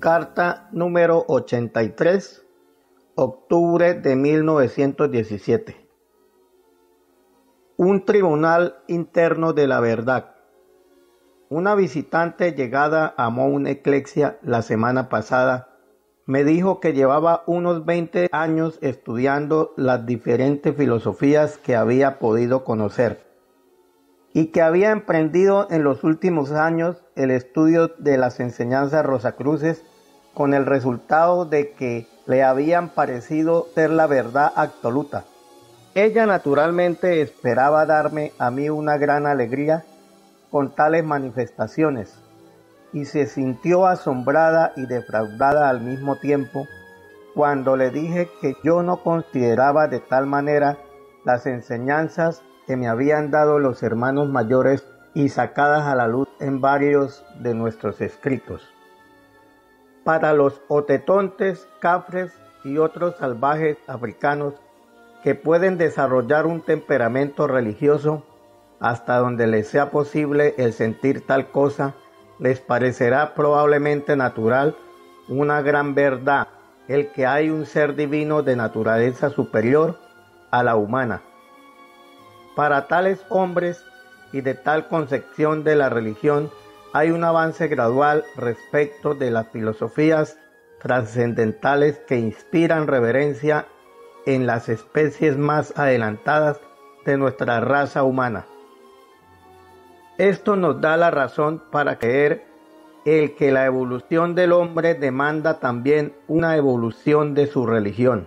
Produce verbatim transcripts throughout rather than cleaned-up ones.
Carta número ochenta y tres, octubre de mil novecientos diecisiete. Un tribunal interno de la verdad. Una visitante llegada a Mount Eclexia la semana pasada me dijo que llevaba unos veinte años estudiando las diferentes filosofías que había podido conocer y que había emprendido en los últimos años el estudio de las enseñanzas rosacruces con el resultado de que le habían parecido ser la verdad absoluta. Ella naturalmente esperaba darme a mí una gran alegría con tales manifestaciones y se sintió asombrada y defraudada al mismo tiempo cuando le dije que yo no consideraba de tal manera las enseñanzas que me habían dado los hermanos mayores y sacadas a la luz en varios de nuestros escritos. Para los otetontes, cafres y otros salvajes africanos que pueden desarrollar un temperamento religioso hasta donde les sea posible el sentir tal cosa, les parecerá probablemente natural una gran verdad, el que hay un ser divino de naturaleza superior a la humana. Para tales hombres y de tal concepción de la religión hay un avance gradual respecto de las filosofías trascendentales que inspiran reverencia en las especies más adelantadas de nuestra raza humana. Esto nos da la razón para creer el que la evolución del hombre demanda también una evolución de su religión.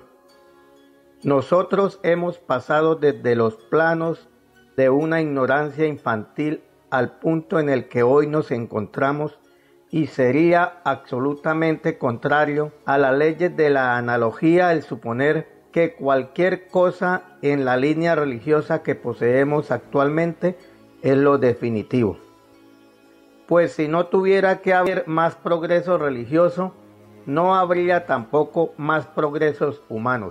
Nosotros hemos pasado desde los planos de una ignorancia infantil al punto en el que hoy nos encontramos y sería absolutamente contrario a las leyes de la analogía el suponer que cualquier cosa en la línea religiosa que poseemos actualmente es lo definitivo. Pues si no tuviera que haber más progreso religioso, no habría tampoco más progresos humanos.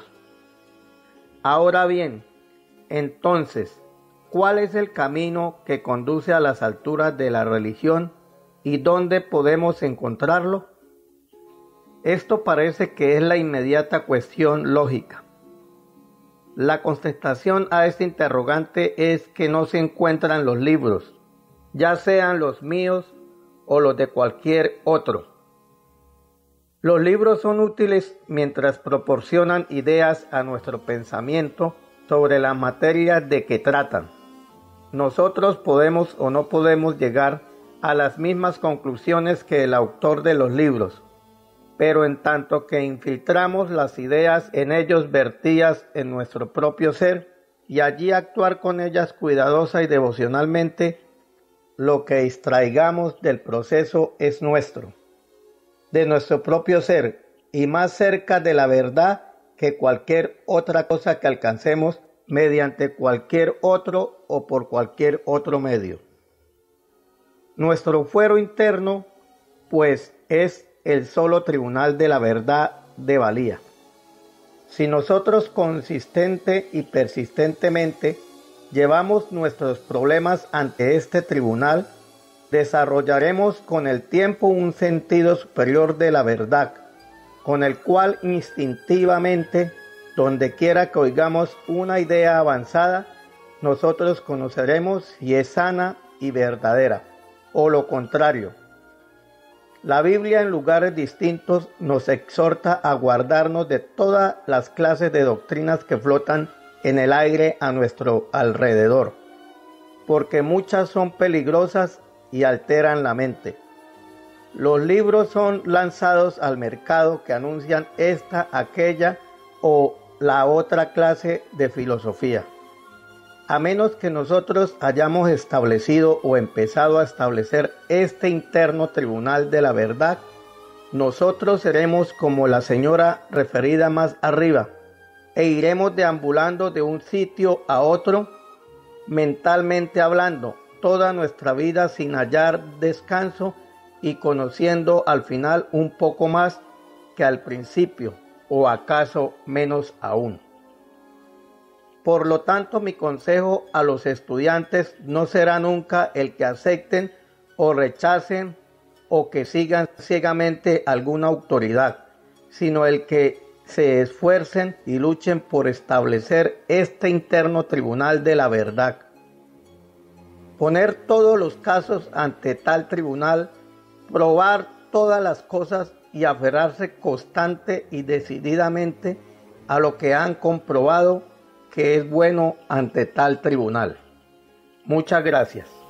Ahora bien, entonces, ¿cuál es el camino que conduce a las alturas de la religión y dónde podemos encontrarlo? Esto parece que es la inmediata cuestión lógica. La contestación a este interrogante es que no se encuentran los libros, ya sean los míos o los de cualquier otro. Los libros son útiles mientras proporcionan ideas a nuestro pensamiento sobre las materias de que tratan. Nosotros podemos o no podemos llegar a las mismas conclusiones que el autor de los libros, pero en tanto que infiltramos las ideas en ellos vertidas en nuestro propio ser y allí actuar con ellas cuidadosa y devocionalmente, lo que extraigamos del proceso es nuestro, de nuestro propio ser y más cerca de la verdad que cualquier otra cosa que alcancemos mediante cualquier otro o por cualquier otro medio. Nuestro fuero interno, pues, es el solo tribunal de la verdad de valía. Si nosotros consistente y persistentemente llevamos nuestros problemas ante este tribunal, desarrollaremos con el tiempo un sentido superior de la verdad, con el cual instintivamente, donde quiera que oigamos una idea avanzada, nosotros conoceremos si es sana y verdadera, o lo contrario. La Biblia en lugares distintos nos exhorta a guardarnos de todas las clases de doctrinas que flotan en el aire a nuestro alrededor, porque muchas son peligrosas y alteran la mente. Los libros son lanzados al mercado que anuncian esta, aquella o la otra clase de filosofía. A menos que nosotros hayamos establecido o empezado a establecer este interno tribunal de la verdad, nosotros seremos como la señora referida más arriba, e iremos deambulando de un sitio a otro, mentalmente hablando, toda nuestra vida sin hallar descanso y conociendo al final un poco más que al principio, o acaso menos aún. Por lo tanto, mi consejo a los estudiantes no será nunca el que acepten o rechacen o que sigan ciegamente alguna autoridad, sino el que se esfuercen y luchen por establecer este interno tribunal de la verdad. Poner todos los casos ante tal tribunal, probar todas las cosas y aferrarse constante y decididamente a lo que han comprobado que es bueno ante tal tribunal. Muchas gracias.